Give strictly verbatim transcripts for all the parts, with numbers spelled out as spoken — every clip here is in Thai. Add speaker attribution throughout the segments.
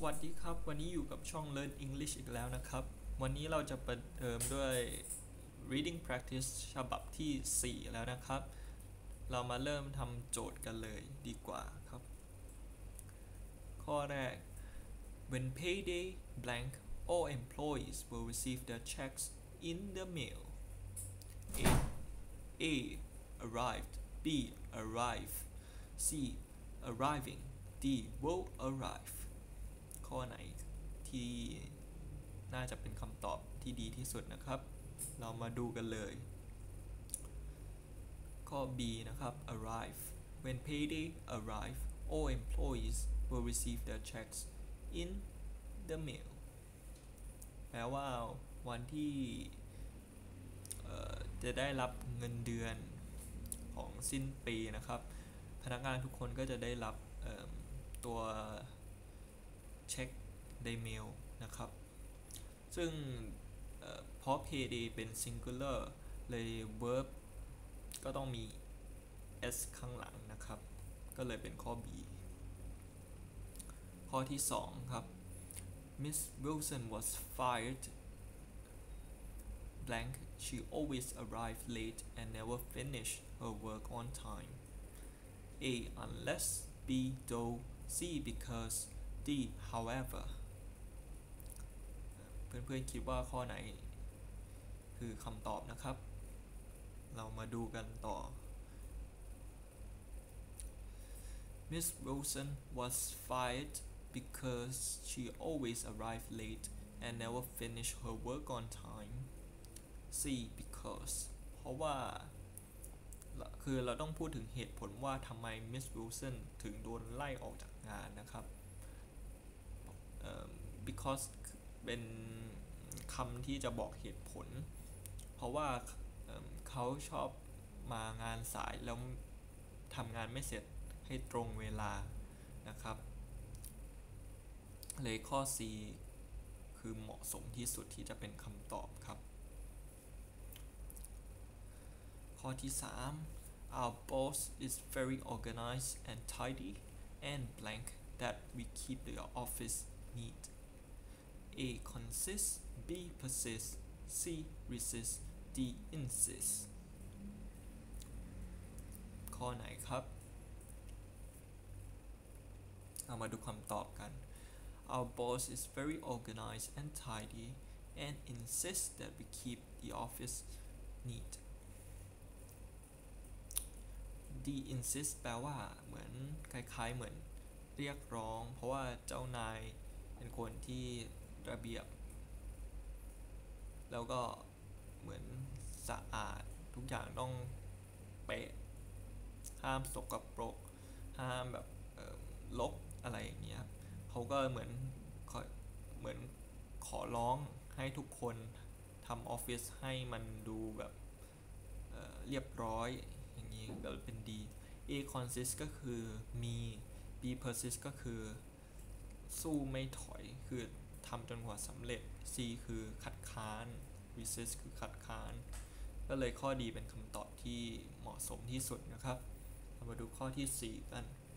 Speaker 1: วัสดีครับวันนี้อยู่กับช่อง Learn English อีกแล้วนะครับวันนี้เราจะประเดิมด้วย reading practice ฉบับที่สี่แล้วนะครับเรามาเริ่มทำโจทย์กันเลยดีกว่าครับข้อแรก when payday blank all employees will receive their checks in the mail A A arrived B arrive C arriving D will arrive ข้อไหนที่น่าจะเป็นคำตอบที่ดีที่สุดนะครับเรามาดูกันเลยข้อ B นะครับ arrive when payday arrive all employees will receive their checks in the mail แปลว่าวันที่จะได้รับเงินเดือนของสิ้นปีนะครับพนักงานทุกคนก็จะได้รับตัวเช็คในเมลนะครับซึ่งเพราะ payday เป็น singular เลย verb ก็ต้องมี s ข้างหลังนะครับก็เลยเป็นข้อ B ข้อที่สองครับ Miss Wilson was fired blank she always arrived late and never finished her work on time A unless B though C because D however เพื่อนๆคิดว่าข้อไหนคือคำตอบนะครับเรามาดูกันต่อ Miss Wilson was fired because she always arrived late and never finished her work on time C because เพราะว่าคือเราต้องพูดถึงเหตุผลว่าทำไม Miss Wilson ถึงโดนไล่ออกจากงานนะครับ because เป็นคำที่จะบอกเหตุผลเพราะว่าเขาชอบมางานสายแล้วทำงานไม่เสร็จให้ตรงเวลานะครับเลยข้อ C คือเหมาะสมที่สุดที่จะเป็นคำตอบครับข้อที่สาม Our boss is very organized and tidy and blank that we keep the office neat A consist B persist C resist D insist ข้อไหนครับเอามาดูคำตอบกัน Our boss is very organized and tidy and insists that we keep the office neat D insist แปลว่าเหมือนคล้ายๆเหมือนเรียกร้องเพราะว่าเจ้านายเป็นคนที่ระเบียบแล้วก็เหมือนสะอาดทุกอย่างต้องเป๊ะห้ามสกปรกห้ามแบบลกอะไรอย่างเงี้ยเขาก็เหมือนเหมือนขอร้องให้ทุกคนทำออฟฟิศให้มันดูแบบเเรียบร้อยอย่างนี้ก็เป็นดี A consist ก็คือมี B persist ก็คือสู้ไม่ถอยคือทำจนกว่าสำเร็จ C คือคัดค้าน resist คือคัดค้านก็เลยข้อดีเป็นคำตอบที่เหมาะสมที่สุดนะครับเรามาดูข้อที่สี่กัน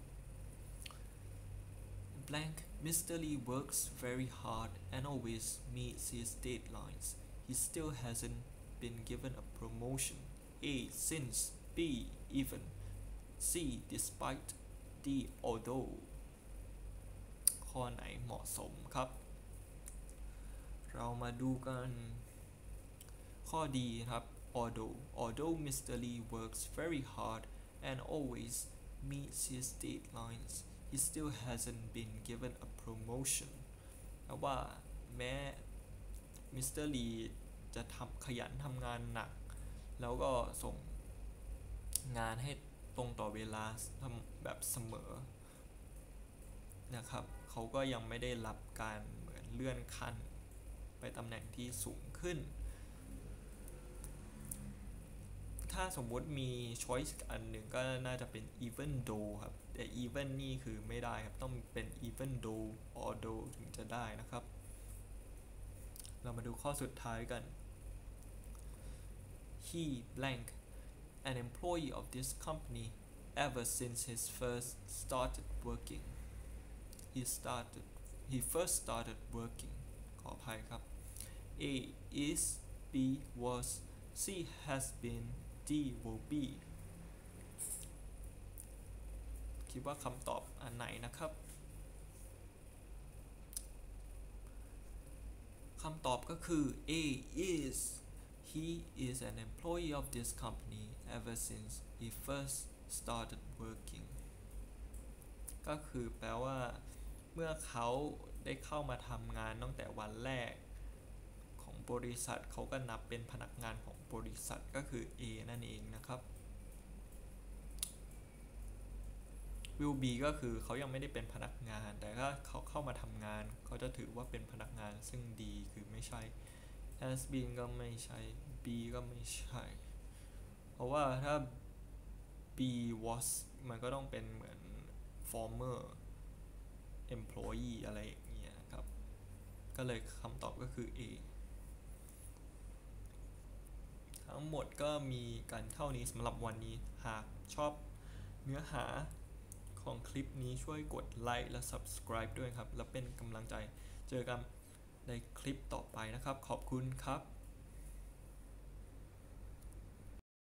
Speaker 1: blank Mister Lee works very hard and always meets his deadlines he still hasn't been given a promotion A since B even C despite D although ข้อไหนเหมาะสมครับเรามาดูกันข้อดีครับ although although Mister Lee works very hard and always meets his deadlines he still hasn't been given a promotion แปลว่าแม้มิสเตอร์ลีจะทำขยันทำงานหนักแล้วก็ส่งงานให้ตรงต่อเวลาแบบเสมอนะครับเขาก็ยังไม่ได้รับการเหมือนเลื่อนขั้นไปตำแหน่งที่สูงขึ้นถ้าสมมุติมี choice อันหนึ่งก็น่าจะเป็น even though ครับแต่ even นี่คือไม่ได้ครับต้องเป็น even though although ถึงจะได้นะครับเรามาดูข้อสุดท้ายกัน he blank an employee of this company ever since his first started working he started he first started working ขออภัยครับ A is B was C has been D will be คิดว่าคำตอบอันไหนนะครับคำตอบก็คือ A is he is an employee of this company ever since he first started working ก็คือแปลว่าเมื่อเขาได้เข้ามาทำงานตั้งแต่วันแรกของบริษัทเขาก็นับเป็นพนักงานของบริษัทก็คือ A นั่นเองนะครับ will be ก็คือเขายังไม่ได้เป็นพนักงานแต่ถ้าเขาเข้ามาทำงานเขาจะถือว่าเป็นพนักงานซึ่งดีคือไม่ใช่ has been ก็ไม่ใช่ be ก็ไม่ใช่เพราะว่าถ้า be was มันก็ต้องเป็นเหมือน former employee อะไรอย่างเงี้ยครับก็เลยคำตอบก็คือ A ทั้งหมดก็มีกันเท่านี้สำหรับวันนี้หากชอบเนื้อหาของคลิปนี้ช่วยกดไลค์และ subscribe ด้วยครับและเป็นกำลังใจเจอกันในคลิปต่อไปนะครับขอบคุณครับ